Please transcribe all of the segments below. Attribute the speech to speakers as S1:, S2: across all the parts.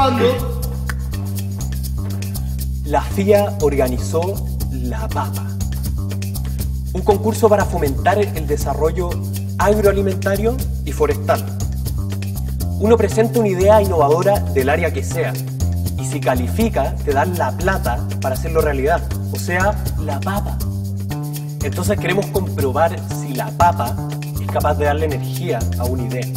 S1: grabando.
S2: La FIA organizó La Papa, un concurso para fomentar el desarrollo agroalimentario y forestal. Uno presenta una idea innovadora del área que sea y si califica te dan la plata para hacerlo realidad, o sea, la papa. Entonces queremos comprobar si la papa es capaz de darle energía a una idea.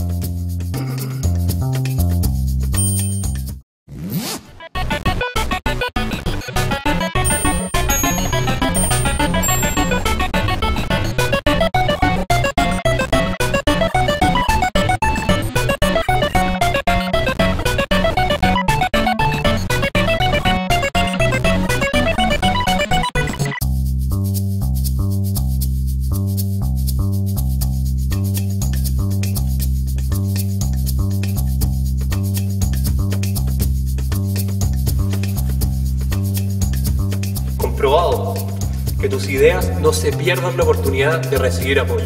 S2: Comprobado que tus ideas no se pierdan la oportunidad de recibir apoyo.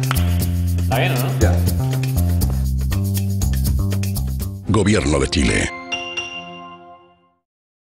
S3: ¿Está bien o no?
S4: Gobierno de Chile.